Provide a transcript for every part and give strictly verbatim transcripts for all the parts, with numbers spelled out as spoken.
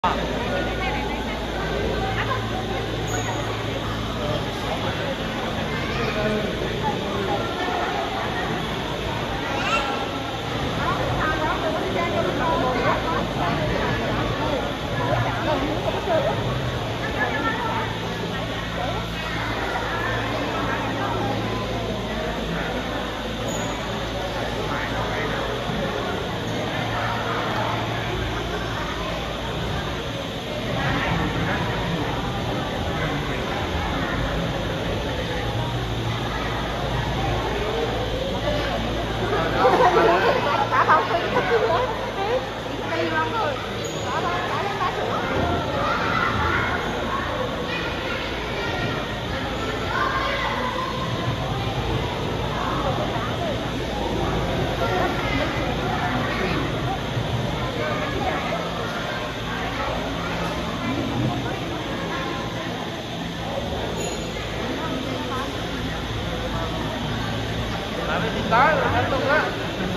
Tới rồi hết luôn á.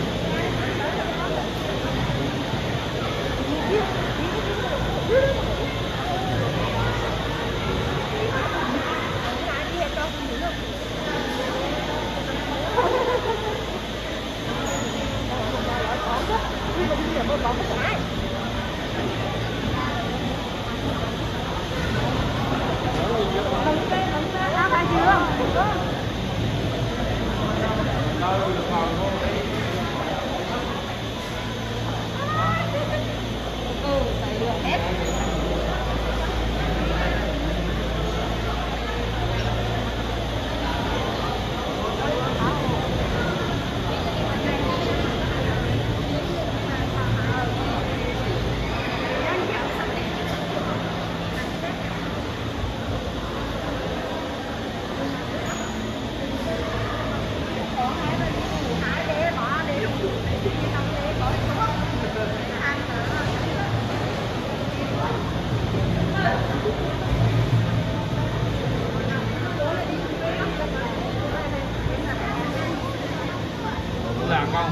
Làm không?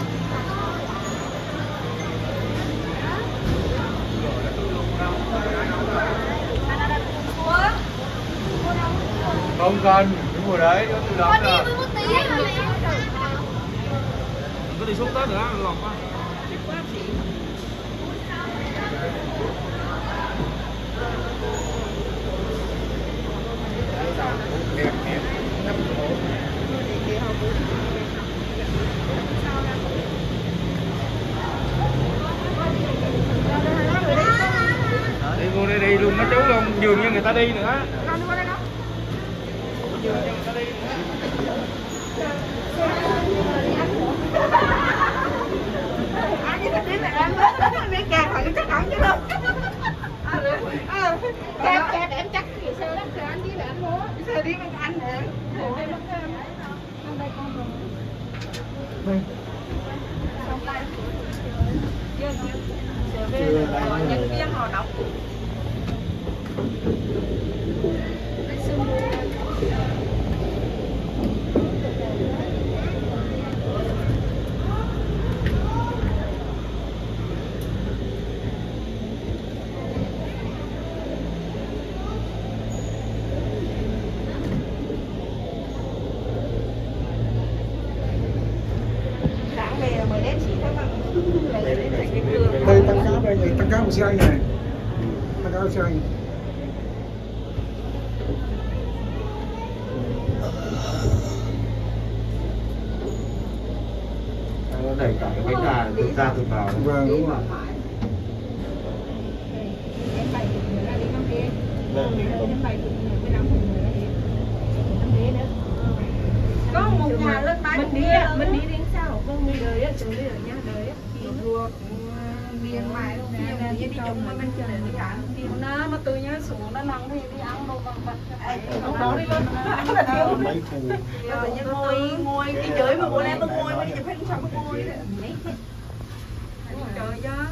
Không cần, đúng rồi đấy, nó từ đó rồi. Có đi xuống tới nữa, lọt quá. Đẹp, đẹp, nắp cổ. Đi vô đây đi luôn mấy chú luôn, dường như người ta đi nữa. Dường như người ta đi nữa. Anh với cái này em hết, biết kẹt phải chắc hẳn chứ đâu. Kẹt kẹt em chắc kiểu xe lắm, xe anh với là anh mua. Xe đi với anh nè. Đây con rồi. Đây. Xong tay. Chưa chưa. Về nhân viên họ đọc. Đây tăng cá đây, tăng cá một xe anh này, tăng cá một xe anh. Nó đẩy cả cái bánh gà từ ra từ vào. Vâng đúng rồi. Có một nhà lên bán mình đi mình đi đến sao con đi đời á, đi đời nha đời á, ruột miền ngoài luôn nè, đi trồng mà bên trời đi ăn thì nó mà từ nhá xuống nó nắng thì đi ăn đồ bằng vật không đó đi luôn ăn là thiếu Mấy khu ngồi ngồi đi chơi mà bữa nay tôi ngồi mà đi chụp hình sao mà ngồi đấy trời cho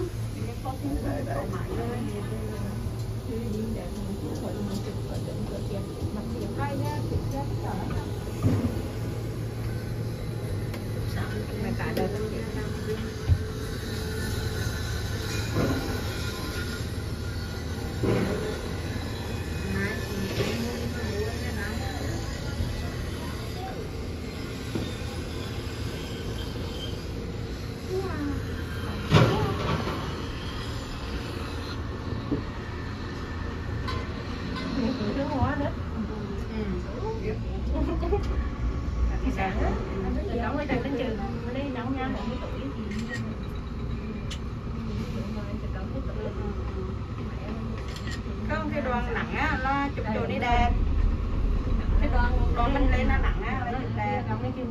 mày cả đời tao vậy sao Không, cái đoàn nặng á, lo chụp đồ đi đẹp. Cái đoàn đoàn mình lên nó nặng á, lên chụp đẹp.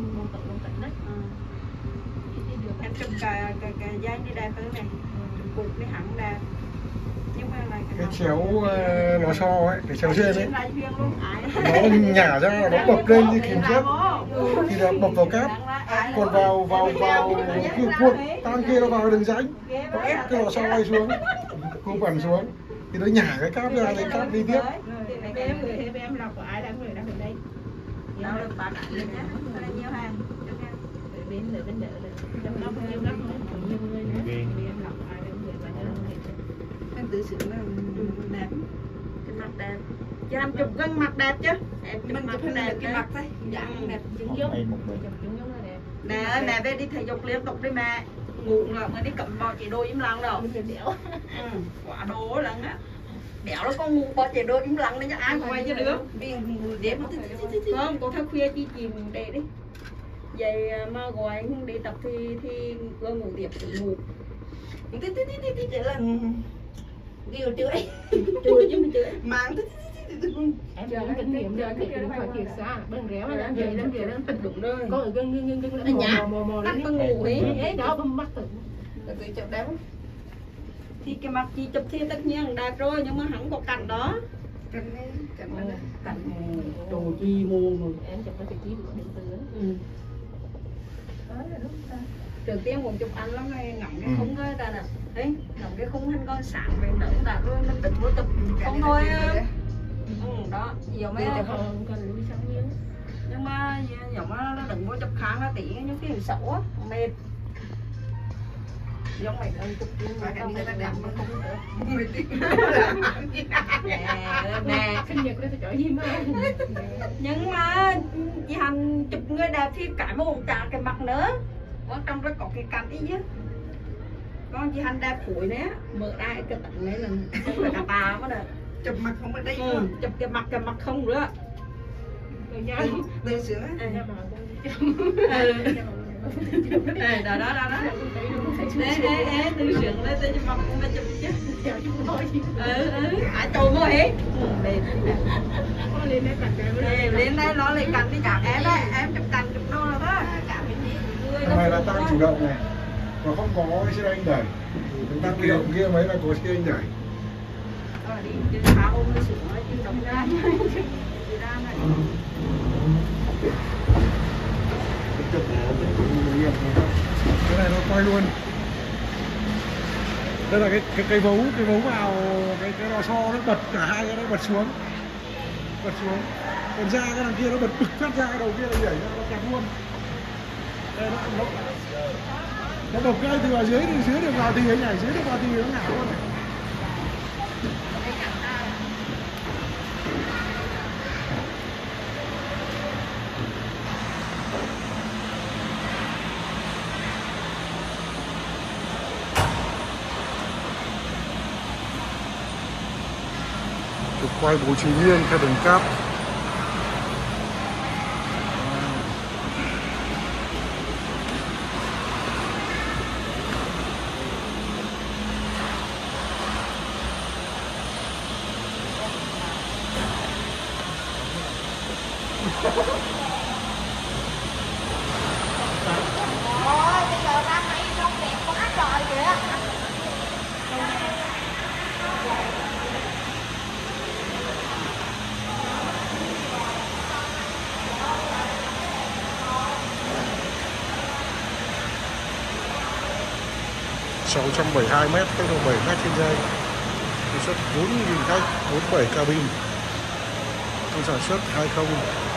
Em chụp cả cả cả dây đi đẹp hơn này, chụp cục đi hẳn đẹp. Nhưng mà lại cái chéo uh, lò xo ấy, cái chéo trên ấy, nó nó nhả ra, nó bập lên như kìm chép, thì là bập vào cáp, còn vào vào vào cái cuộn tan kia nó vào đường rãnh, nó ép cái lò xo quay xuống, cung vẩn xuống, thì nó nhả cái cáp ra, cái cáp đi tiếp. Em người em lọc của ai đã người đã bên đây. Đâu được bạn ạ, nhiều nhiều hàng. Bên nữa bên đỡ được. Trong đó nhiều gấp nhiều người nữa. Em lọc ai đã người và em tự sự là đẹp, cái mặt đẹp. Chứ em chụp gương mặt đẹp chứ. Em chụp mặt đẹp cái mặt thôi. Dạ đẹp chứng giống. Nè mẹ về đi thể dục liên tục đi mẹ. Ngủ là mới đi cầm bò chỉ đôi im lặng đâu. Ừ, quả đố lắm á. Đéo nó con ngủ bò chỉ đôi im lặng đấy chứ ai quay cho được. Không, có thức khuya chi chìm để đi. Vậy mà gọi anh đi tập thì thì có ngủ điệp tự ngủ. Tí tí tí tí tí chỉ là kêu chửi. Chửi chứ mình chửi. Mang tí tí tí tí. Em giờ kinh nghiệm giờ thì cũng phải thiệt xa, bên réo là làm vậy làm vậy nó tình Đúng rồi. có người gân gân gân gân lên mò mò mò Tắt con ngủ ấy. ấy đó bấm mắt tự. Rồi tự chụp đẹp. Thì cái mặt chị chụp thì tất nhiên đẹp rồi nhưng mà hẳn có cạnh đó. Cạnh này, cạnh này. Cạnh đồ chi muôn rồi. Em chụp cái vị trí của điện tử. Ừ. Trước tiên muốn chụp anh lắm này ngậm cái khung cái ra nè, đấy ngậm cái khung hình con sạn về nở ra rồi mình định vô chụp không thôi. Ừ, đó nhiều mấy không cần lùi sang miếng. Nhưng mà giống nó đừng vô chụp kháng nó tỉ những cái hình xấu á mệt. Giống mày ơi chụp cái cái này nó đẹp mà không nè nè Sinh nhật đây phải chở gì mà. nhưng mà chị Hành chụp người đẹp thì cái mà cũng trả cái mặt nữa. Ở trong đó có cái cạnh ý chứ. Con chị Hành đẹp phủi nè, mở ra cái tận này là không phải cà tà mà nè. Chụp mặt không ở đây. Ừ, chụp cái mặt cái mặt không nữa. Rồi nha. Từ sữa. À nha bà. Ê, đó đó đó đó. Ê ê ê từ sữa đây tôi chụp mặt cũng phải chụp chứ. Ừ ừ, ai trộn rồi hết. Lên lên đây cạnh cái lên đây nó lại cạnh đi cả em đấy, em chụp cạnh chụp đâu rồi đó. Cái này là tăng chủ động này, và không có cái xe anh đẩy. Tăng chủ động kia mấy là có xe anh đẩy. Đó là đi trên phá ôm cái sữa nó chứ động ra. Đi ra này. Cái này nó quay luôn. Đây là cái cái cây vấu, cái vấu vào cái cái lò xo nó bật cả hai cái nó bật xuống, bật xuống. Còn ra cái đằng kia nó bật bực phát ra, cái đầu kia là nhảy ra nó chặt luôn. Đây nó nó nó bật cái từ ở dưới từ dưới được vào thì nó nhảy, dưới được vào thì nó ngã luôn này. Trục quay bố trí nghiêng theo đường cáp. Ôi, bây giờ ra máy không đẹp quá trời kìa. sáu trăm bảy mươi hai mét, tốc độ bảy mét trên giây. Công suất bốn nghìn khách, bốn mươi bảy cabin. Công sản xuất hai không